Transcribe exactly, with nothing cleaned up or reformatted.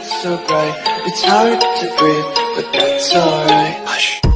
so bright. It's hard to breathe, but that's alright. Hush.